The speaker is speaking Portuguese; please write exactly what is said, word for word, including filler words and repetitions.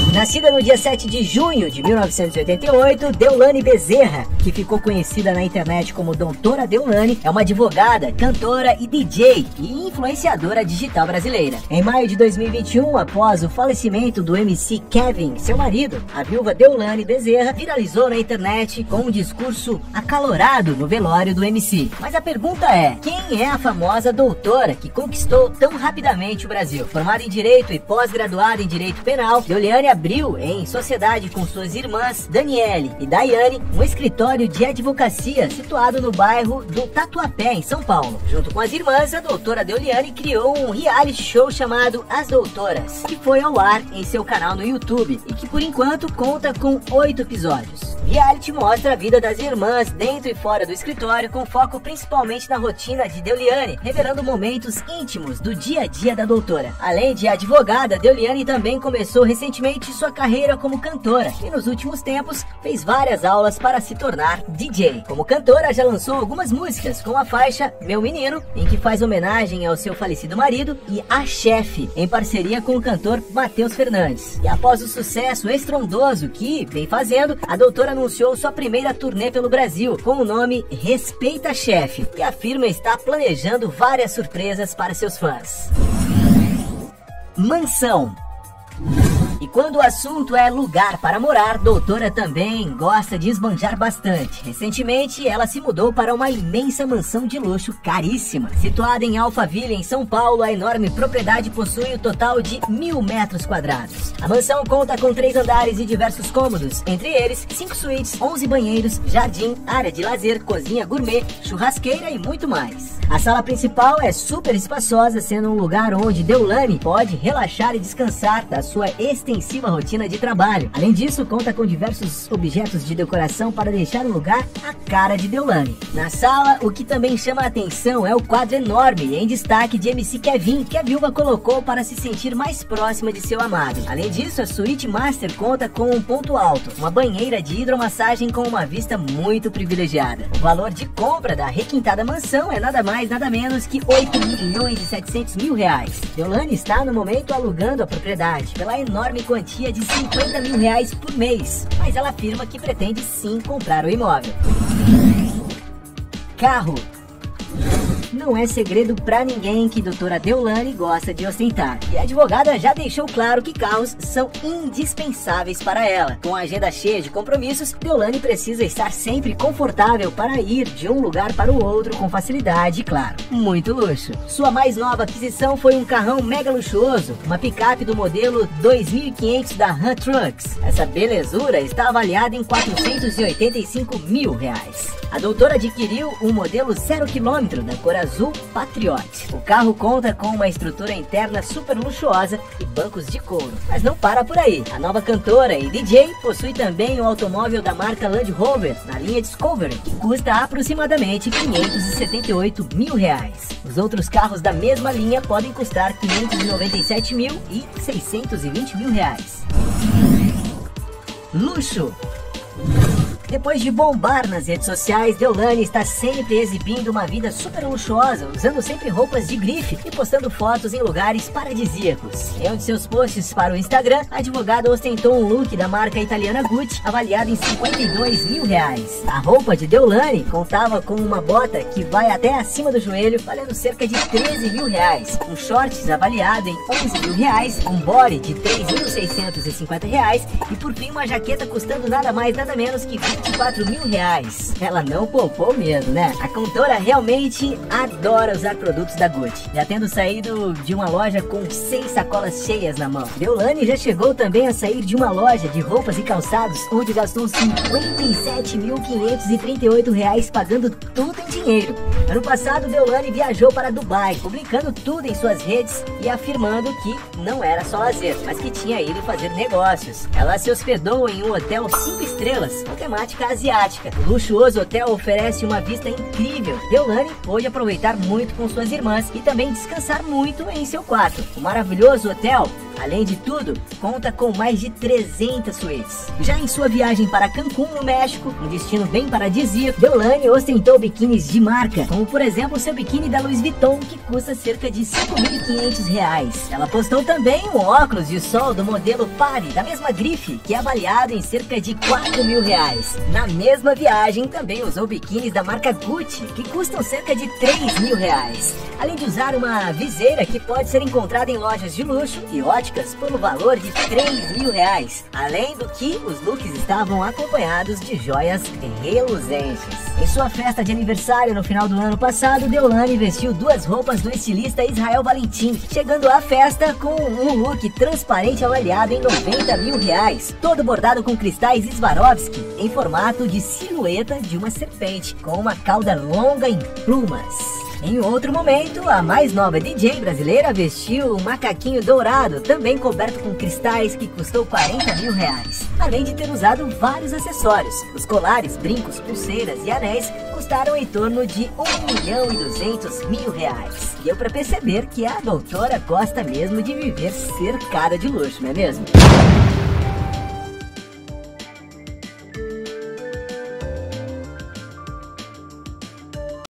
Nascida no dia sete de junho de mil novecentos e oitenta e oito, Deolane Bezerra, que ficou conhecida na internet como Doutora Deolane, é uma advogada, cantora e D J e influenciadora digital brasileira. Em maio de dois mil e vinte e um, após o falecimento do M C Kevin, seu marido, a viúva Deolane Bezerra viralizou na internet com um discurso acalorado no velório do M C. Mas a pergunta é, quem é a famosa doutora que conquistou tão rapidamente o Brasil? Formada em Direito e pós-graduada em Direito Penal, Deolane abriu, em sociedade com suas irmãs Daniele e Daiane, um escritório de advocacia situado no bairro do Tatuapé, em São Paulo. Junto com as irmãs, a doutora Deolane criou um reality show chamado As Doutoras, que foi ao ar em seu canal no YouTube e que por enquanto conta com oito episódios. O reality mostra a vida das irmãs dentro e fora do escritório, com foco principalmente na rotina de Deolane, revelando momentos íntimos do dia a dia da doutora. Além de advogada, Deolane também começou recentemente sua carreira como cantora e nos últimos tempos fez várias aulas para se tornar D J. Como cantora, já lançou algumas músicas, como a faixa Meu Menino, em que faz homenagem ao seu falecido marido, e A Chefe, em parceria com o cantor Matheus Fernandes. E após o sucesso estrondoso que vem fazendo, a doutora anunciou sua primeira turnê pelo Brasil, com o nome Respeita Chefe, e afirma estar planejando várias surpresas para seus fãs. Mansão. E quando o assunto é lugar para morar, doutora também gosta de esbanjar bastante. Recentemente, ela se mudou para uma imensa mansão de luxo caríssima. Situada em Alphaville, em São Paulo, a enorme propriedade possui o total de mil metros quadrados. A mansão conta com três andares e diversos cômodos, entre eles cinco suítes, onze banheiros, jardim, área de lazer, cozinha gourmet, churrasqueira e muito mais. A sala principal é super espaçosa, sendo um lugar onde Deolane pode relaxar e descansar da sua extensiva rotina de trabalho. Além disso, conta com diversos objetos de decoração para deixar o lugar a cara de Deolane. Na sala, o que também chama a atenção é o quadro enorme em destaque de M C Kevin, que a viúva colocou para se sentir mais próxima de seu amado. Além disso, a suíte master conta com um ponto alto, uma banheira de hidromassagem com uma vista muito privilegiada. O valor de compra da requintada mansão é nada mais nada menos que oito milhões e setecentos mil reais. Deolane está no momento alugando a propriedade pela enorme quantia de cinquenta mil reais por mês, mas ela afirma que pretende sim comprar o imóvel. Carro. Não é segredo pra ninguém que doutora Deolane gosta de ostentar. E a advogada já deixou claro que carros são indispensáveis para ela. Com a agenda cheia de compromissos, Deolane precisa estar sempre confortável para ir de um lugar para o outro com facilidade e, claro, muito luxo. Sua mais nova aquisição foi um carrão mega luxuoso, uma picape do modelo dois mil e quinhentos da Ram Trucks. Essa belezura está avaliada em quatrocentos e oitenta e cinco mil reais. A doutora adquiriu um modelo zero quilômetro da cor azul Patriot. O carro conta com uma estrutura interna super luxuosa e bancos de couro. Mas não para por aí. A nova cantora e D J possui também um automóvel da marca Land Rover na linha Discovery, que custa aproximadamente quinhentos e setenta e oito mil reais. Os outros carros da mesma linha podem custar quinhentos e noventa e sete mil e seiscentos e vinte mil reais. Luxo. Depois de bombar nas redes sociais, Deolane está sempre exibindo uma vida super luxuosa, usando sempre roupas de grife e postando fotos em lugares paradisíacos. Em um de seus posts para o Instagram, a advogada ostentou um look da marca italiana Gucci, avaliado em cinquenta e dois mil reais. A roupa de Deolane contava com uma bota que vai até acima do joelho, valendo cerca de treze mil reais, um shorts avaliado em onze mil reais, um body de três mil seiscentos e cinquenta reais e por fim uma jaqueta custando nada mais nada menos que vinte e quatro mil reais. Ela não poupou mesmo, né? A cantora realmente adora usar produtos da Gucci, já tendo saído de uma loja com seis sacolas cheias na mão. Deolane já chegou também a sair de uma loja de roupas e calçados, onde gastou cinquenta e sete mil quinhentos e trinta e oito reais pagando tudo em dinheiro. Ano passado, Deolane viajou para Dubai, publicando tudo em suas redes e afirmando que não era só lazer, mas que tinha ido fazer negócios. Ela se hospedou em um hotel cinco estrelas, com temática asiática. O luxuoso hotel oferece uma vista incrível. Deolane pôde aproveitar muito com suas irmãs e também descansar muito em seu quarto. O maravilhoso hotel Além de tudo, conta com mais de trezentas suítes. Já em sua viagem para Cancún, no México, um destino bem paradisíaco, Deolane ostentou biquínis de marca, como por exemplo o seu biquíni da Louis Vuitton, que custa cerca de cinco mil e quinhentos reais. Ela postou também um óculos de sol do modelo Pari, da mesma grife, que é avaliado em cerca de quatro mil reais. Na mesma viagem, também usou biquínis da marca Gucci, que custam cerca de três mil reais. Além de usar uma viseira que pode ser encontrada em lojas de luxo e óticas pelo valor de três mil reais. Além do que, os looks estavam acompanhados de joias reluzentes. Em sua festa de aniversário no final do ano passado, Deolane vestiu duas roupas do estilista Israel Valentim, chegando à festa com um look transparente avaliado em noventa mil reais, todo bordado com cristais Swarovski, em formato de silhueta de uma serpente, com uma cauda longa em plumas. Em outro momento, a mais nova D J brasileira vestiu um macaquinho dourado, também coberto com cristais, que custou quarenta mil reais. Além de ter usado vários acessórios. Os colares, brincos, pulseiras e anéis custaram em torno de um milhão e duzentos mil reais. Deu pra perceber que a doutora gosta mesmo de viver cercada de luxo, não é mesmo?